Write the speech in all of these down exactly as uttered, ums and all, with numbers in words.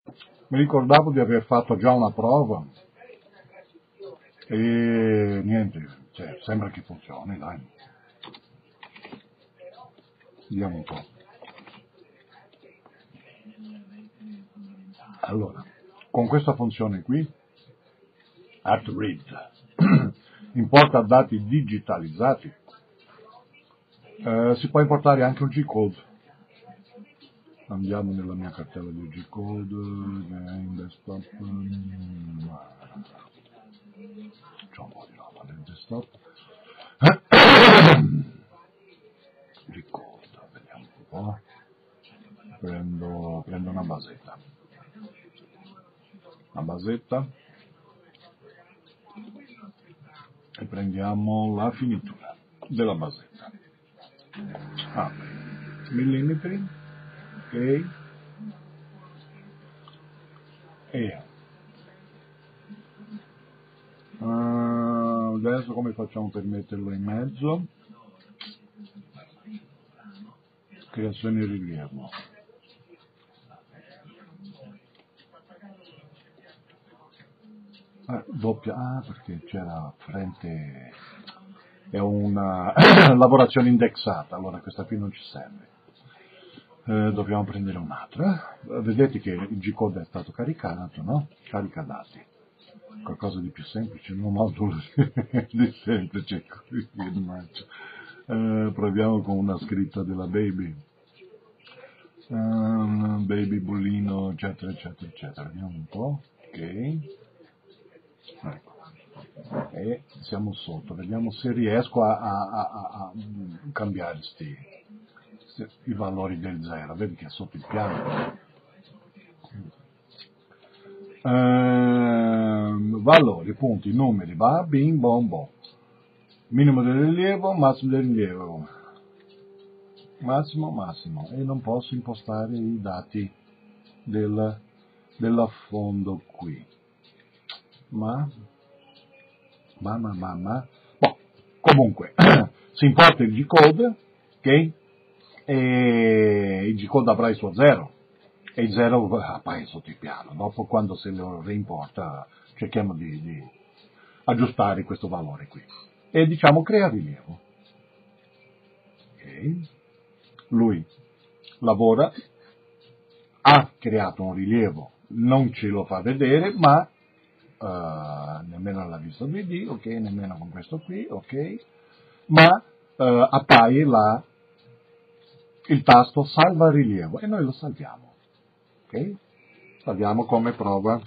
Mi ricordavo di aver fatto già una prova e niente, cioè, sembra che funzioni, dai. Vediamo un po'. Allora, con questa funzione qui, at read, importa dati digitalizzati, eh, si può importare anche un G-code. Andiamo nella mia cartella di G-code, in desktop, c'è un po' di roba nel desktop. G-code, vediamo un po', prendo, prendo una basetta, una basetta e prendiamo la finitura della basetta. Ah, millimetri, ok, e uh, adesso come facciamo per metterlo in mezzo? Creazione e rilievo. Ah, doppia, ah, perché c'era frente, è una lavorazione indexata, allora questa qui non ci serve. Eh, dobbiamo prendere un'altra. Vedete che il G-code è stato caricato, no? Carica dati. Qualcosa di più semplice, un modulo di semplice. Eh, proviamo con una scritta della baby. Um, baby bullino, eccetera, eccetera, eccetera. Vediamo un po'. Ok. Ecco. E siamo sotto. Vediamo se riesco a, a, a, a cambiare sti, sti, i valori del zero. Vedi che è sotto il piano. Ehm, valori, punti, numeri, va, bing, bom, bom. Minimo del rilievo, massimo del rilievo. Massimo, massimo. E non posso impostare i dati del, dell'affondo qui. Ma, ma, ma, ma, ma. Boh, comunque, si importa il G-code, ok? E il G-code avrà il suo zero. E il zero appare sotto il piano. Dopo, quando se lo reimporta, cerchiamo di, di aggiustare questo valore qui. E diciamo crea rilievo. Ok. Lui lavora, ha creato un rilievo, non ce lo fa vedere, ma uh, nemmeno alla vista due D, ok, nemmeno con questo qui, ok, ma uh, appare la, il tasto salva rilievo e noi lo salviamo, ok? Salviamo come prova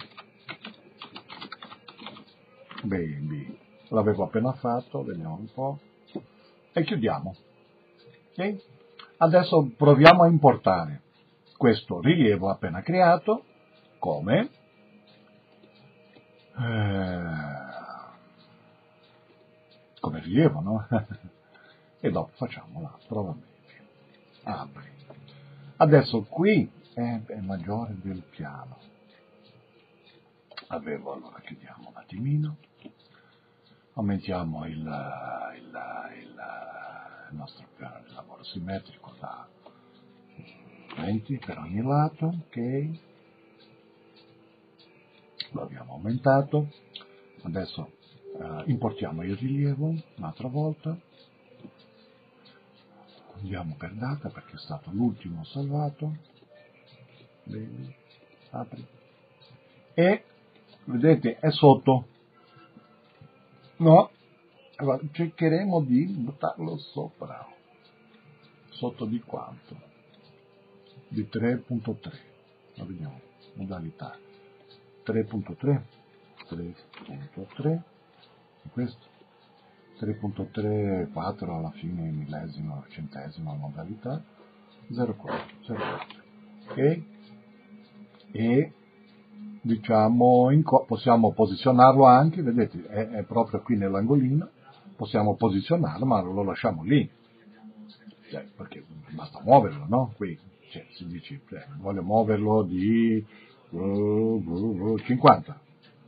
baby. L'avevo appena fatto, vediamo un po', e chiudiamo, ok? Adesso proviamo a importare questo rilievo appena creato come eh, come rilievo, no? E dopo facciamo la prova baby. Apri. Adesso qui è, è maggiore del piano. Avevo, allora chiudiamo un attimino, aumentiamo il, il, il, il nostro piano di lavoro simmetrico da venti per ogni lato, ok, lo abbiamo aumentato. Adesso eh, importiamo il rilievo un'altra volta, andiamo per data perché è stato l'ultimo salvato, bene, apri, e vedete è sotto, no? Allora, cercheremo di buttarlo sopra, sotto di quanto? Di tre punto tre, lo vediamo, modalità tre punto tre, tre punto tre, questo tre punto tre quattro alla fine, millesimo, centesimo modalità, zero virgola quattro, zero virgola quattro, ok? E diciamo in co- possiamo posizionarlo anche, vedete, è, è proprio qui nell'angolino, possiamo posizionarlo, ma lo lasciamo lì, cioè, perché basta muoverlo, no? Qui cioè, si dice, cioè, voglio muoverlo di uh, uh, uh, cinquanta,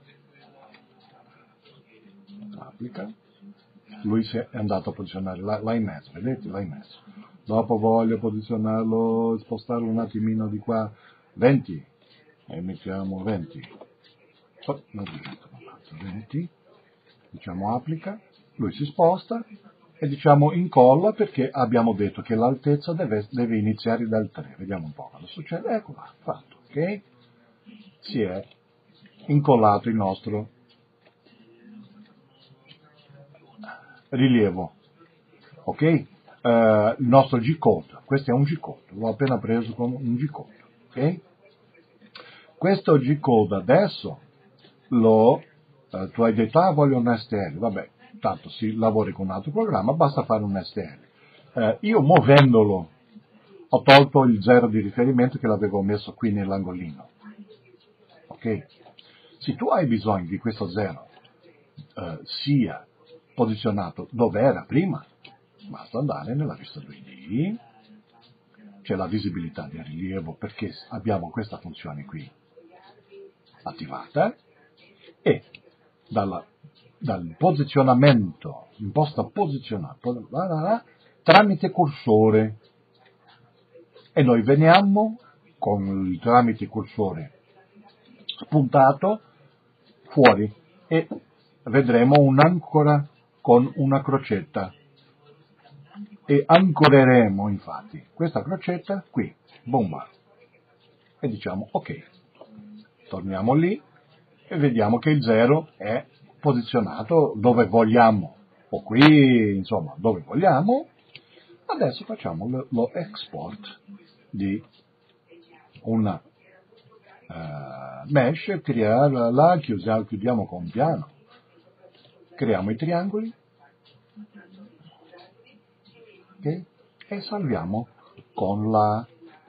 applica, lui si è andato a posizionare là, là in mezzo, vedete, là in mezzo. Dopo voglio posizionarlo, spostarlo un attimino di qua, venti, e mettiamo venti, oh, non venti, diciamo applica, lui si sposta e diciamo incolla perché abbiamo detto che l'altezza deve, deve iniziare dal tre. Vediamo un po' cosa succede. Ecco qua, fatto, ok? Si è incollato il nostro rilievo, ok? Uh, il nostro G-code, questo è un G-code, l'ho appena preso con un G-code, ok? Questo G-code adesso lo, uh, tu hai detto, ah voglio un S T L, vabbè, tanto si lavori con un altro programma, basta fare un S T L. Uh, io muovendolo ho tolto il zero di riferimento che l'avevo messo qui nell'angolino, ok? Se tu hai bisogno di questo zero uh, sia posizionato dove era prima, basta andare nella vista due D, c'è la visibilità del rilievo perché abbiamo questa funzione qui attivata e dalla, dal posizionamento, imposta posizionato, tramite cursore, e noi veniamo con il tramite cursore spuntato fuori e vedremo un'ancora con una crocetta e ancoreremo infatti questa crocetta qui, bomba, e diciamo ok, torniamo lì e vediamo che il zero è posizionato dove vogliamo, o qui insomma dove vogliamo. Adesso facciamo lo, lo export di una uh, mesh, creare la, chiusiamo, chiudiamo con piano, creiamo i triangoli, okay? E salviamo con la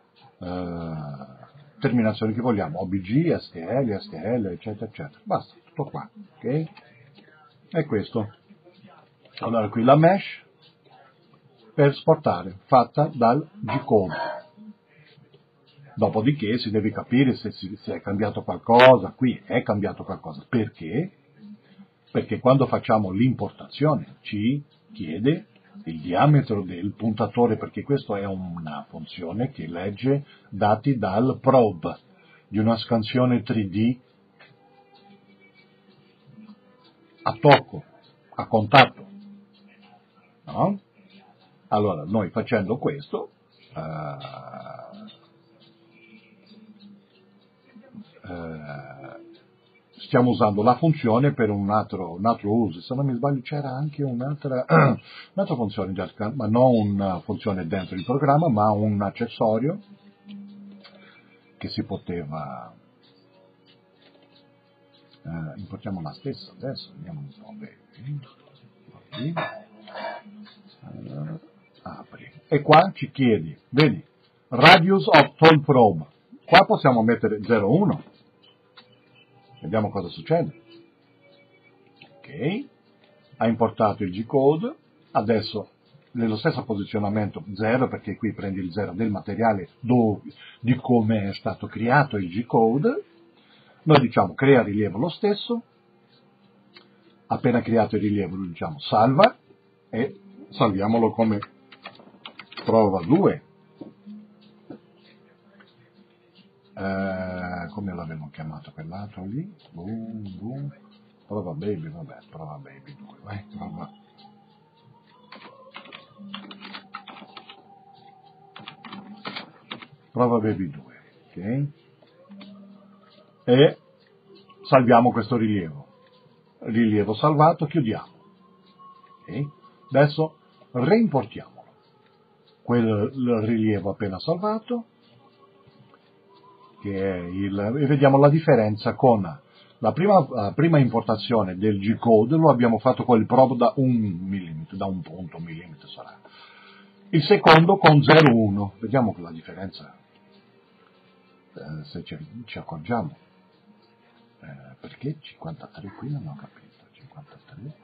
uh, terminazione che vogliamo, O B G, S T L, S T L, eccetera, eccetera. Basta, tutto qua, ok? E questo. Allora qui la mesh per esportare, fatta dal G-code. Dopodiché si deve capire se, si, se è cambiato qualcosa, qui è cambiato qualcosa. Perché? Perché quando facciamo l'importazione ci chiede il diametro del puntatore, perché questa è una funzione che legge dati dal probe di una scansione tre D a tocco, a contatto, no? Allora noi facendo questo uh, uh, stiamo usando la funzione per un altro, un altro uso. Se non mi sbaglio c'era anche un'altra, un'altra funzione, ma non una funzione dentro il programma, ma un accessorio che si poteva, eh, importiamo la stessa adesso, vediamo un po', vedi, allora, apri, e qua ci chiedi, vedi, radius of toll probe, qua possiamo mettere zero uno, vediamo cosa succede. Ok, ha importato il G-code, adesso nello stesso posizionamento zero, perché qui prendi il zero del materiale dove, di come è stato creato il G-code. Noi diciamo crea rilievo lo stesso, appena creato il rilievo lo diciamo salva e salviamolo come prova due. Eh, come l'avevo chiamato quell'altro lì? Boom, boom. Prova baby, vabbè, prova baby due, vai, prova. Prova baby due, ok? E salviamo questo rilievo. Rilievo salvato, chiudiamo. Okay? Adesso reimportiamolo. Quel rilievo appena salvato, che è il, e vediamo la differenza con la prima, la prima importazione del G-code, lo abbiamo fatto con il probe da un millimetro, da un punto, un millimetro sarà. Il secondo con zero virgola uno, vediamo la differenza, eh, se ci, ci accorgiamo. Eh, perché cinquantatré qui non ho capito, cinquantatré,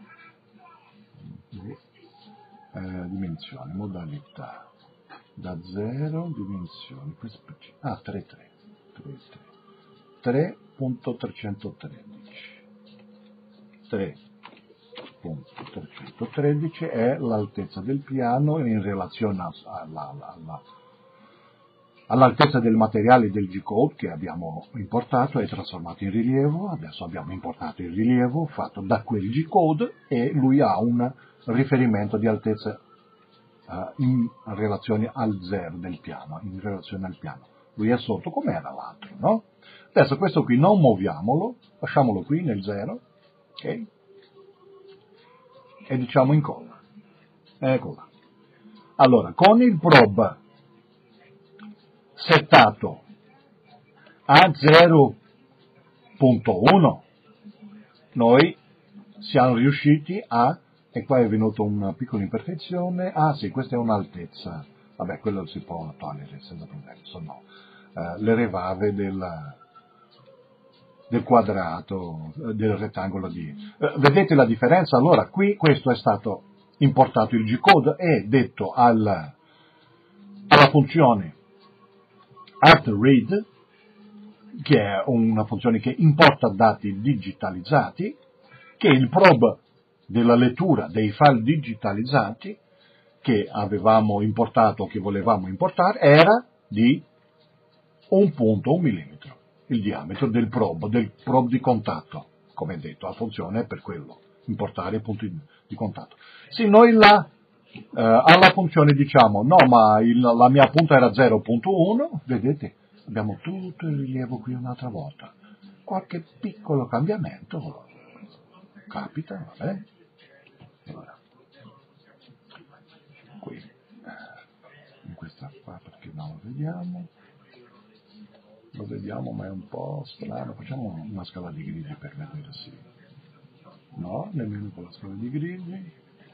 eh, dimensioni, modalità, da zero, dimensioni, ah, tre tre, tre punto trecentotredici, tre punto trecentotredici è l'altezza del piano in relazione alla, alla, alla all'altezza del materiale del G-code che abbiamo importato e trasformato in rilievo. Adesso abbiamo importato il rilievo fatto da quel G-code e lui ha un riferimento di altezza uh, in relazione al zero del piano, in relazione al piano. Lui è sotto come era l'altro, no? Adesso questo qui non muoviamolo, lasciamolo qui nel zero, ok? E diciamo incolla. Ecco là. Allora, con il probe settato a zero punto uno noi siamo riusciti a, e qua è venuta una piccola imperfezione, ah sì, questa è un'altezza, vabbè, quello si può togliere senza problemi, sono uh, le revave del, del quadrato, del rettangolo di... Uh, vedete la differenza? Allora, qui questo è stato importato il G-code e detto al, alla funzione artRead, che è una funzione che importa dati digitalizzati, che il probe della lettura dei file digitalizzati che avevamo importato o che volevamo importare era di un punto, un millimetro, il diametro del probe, del probe di contatto, come detto, la funzione è per quello, importare i punti di contatto. Se noi la, eh, alla funzione diciamo, no ma il, la mia punta era zero punto uno, vedete, abbiamo tutto il rilievo qui un'altra volta. Qualche piccolo cambiamento capita, vabbè. Allora, qui, in questa qua perché non lo vediamo, lo vediamo ma è un po' strano, facciamo una scala di grigi per vedere sì. No, nemmeno con la scala di grigi.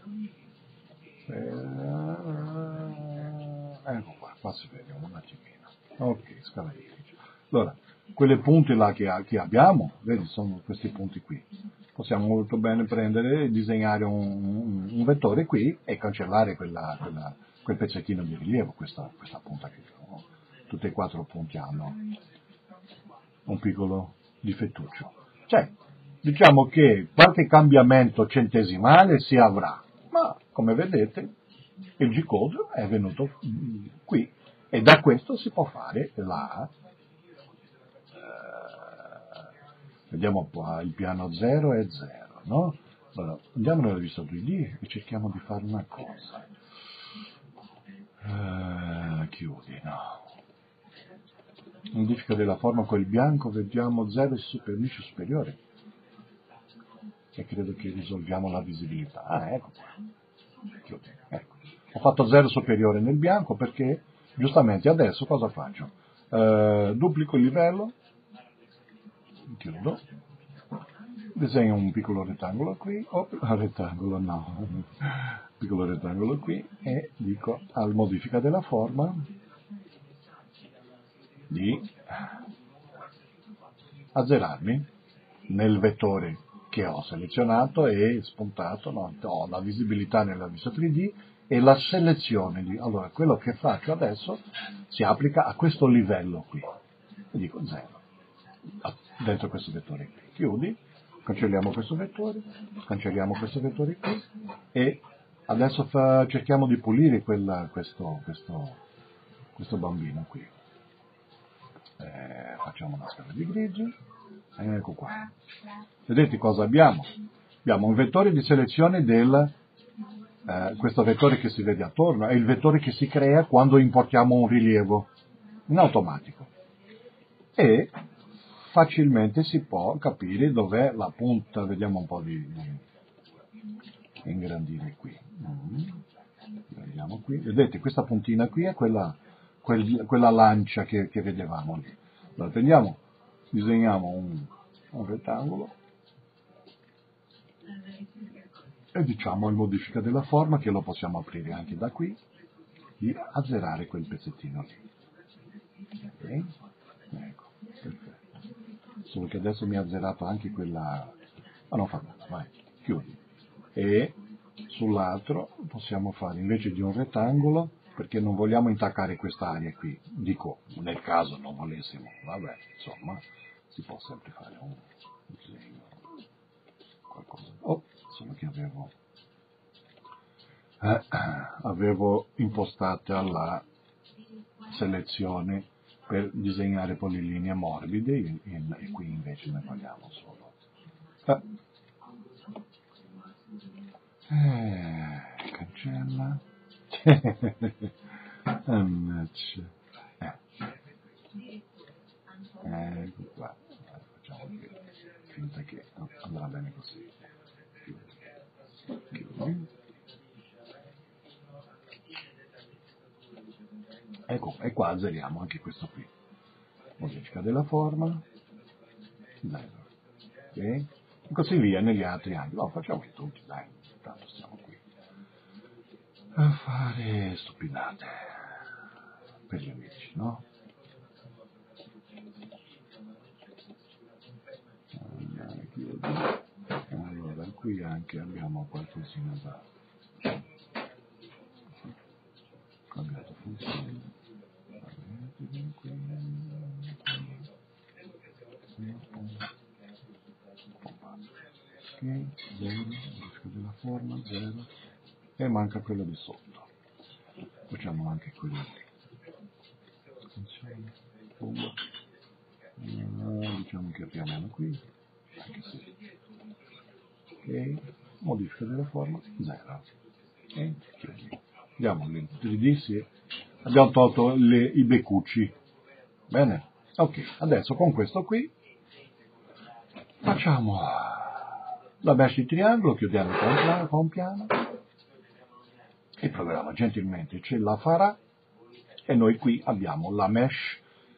Ecco qua, qua si vede un attimino. Ok, scala di grigi. Allora, quelle punte là che, che abbiamo, vedi, sono questi punti qui. Possiamo molto bene prendere e disegnare un, un, un vettore qui e cancellare quella, quella, quel pezzettino di rilievo, questa, questa punta che no? Tutti e quattro punti hanno un piccolo difettuccio. Cioè, diciamo che qualche cambiamento centesimale si avrà, ma come vedete il G-code è venuto qui e da questo si può fare la... Vediamo qua, il piano zero è zero, no? Allora, andiamo nella vista due D e cerchiamo di fare una cosa. Uh, chiudi, no. Modifica della forma con il bianco, vediamo zero super, indice superiore. E credo che risolviamo la visibilità. Ah, ecco qua. Chiudi, ecco. Ho fatto zero superiore nel bianco perché, giustamente, adesso cosa faccio? Uh, duplico il livello. Chiudo, disegno un piccolo rettangolo qui, oh, rettangolo no, piccolo rettangolo qui e dico al modifica della forma di azzerarmi nel vettore che ho selezionato e spuntato, no, ho la visibilità nella vista tre D e la selezione di, allora quello che faccio adesso si applica a questo livello qui e dico zero. Dentro questo vettore qui, chiudi, cancelliamo questo vettore, cancelliamo questo vettore qui e adesso fa, cerchiamo di pulire quella, questo, questo, questo bambino qui. Eh, facciamo una scala di grigi, ecco qua. Vedete cosa abbiamo? Abbiamo un vettore di selezione del, eh, questo vettore che si vede attorno, è il vettore che si crea quando importiamo un rilievo in automatico. E facilmente si può capire dov'è la punta, vediamo un po' di, di ingrandire qui, mm. Vediamo qui, vedete questa puntina qui è quella, quel, quella lancia che, che vedevamo lì. Allora prendiamo, disegniamo un, un rettangolo e diciamo in modifica della forma che lo possiamo aprire anche da qui, di azzerare quel pezzettino lì. Ok? Ecco, perfetto. Solo che adesso mi ha azzerato anche quella, ma non fa nulla, vai, chiudi. E sull'altro possiamo fare invece di un rettangolo, perché non vogliamo intaccare quest'area qui, dico, nel caso non volessimo, vabbè, insomma, si può sempre fare un disegno, qualcosa. Oh, solo che avevo, eh, avevo impostata la selezione per disegnare polilinee morbide in, in, e qui invece ne vogliamo solo. Ah. Eh, cancella. Ammazza. Eh. Ecco qua. Facciamo che finta che andrà bene così. Chiudi. Ecco, e qua azzeriamo anche questo qui. Modifica della forma. Zero. Ok? E così via negli altri anche. No, facciamo in tutti, dai. Tanto stiamo qui a fare stupidate per gli amici, no? Allora, qui anche abbiamo qualcosina da cambiato funzione. Ok, zero, modifica della forma, zero, e manca quello di sotto. Facciamo anche quello lì. Funzione, fuga. Uh, diciamo che apriamo qui, anche se. Ok, modifica della forma, zero. E chiudi. Andiamo nel tre D, sì. Abbiamo tolto le, i beccucci. Bene? Ok, adesso con questo qui facciamo la mesh di triangolo, chiudiamo con, con piano. Il programma gentilmente ce la farà e noi qui abbiamo la mesh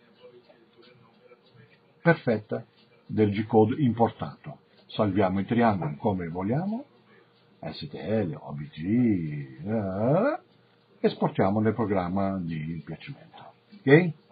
perfetta del G-code importato. Salviamo i triangoli come vogliamo, S T L, O B G, eh, esportiamo nel programma di piacimento. Ok?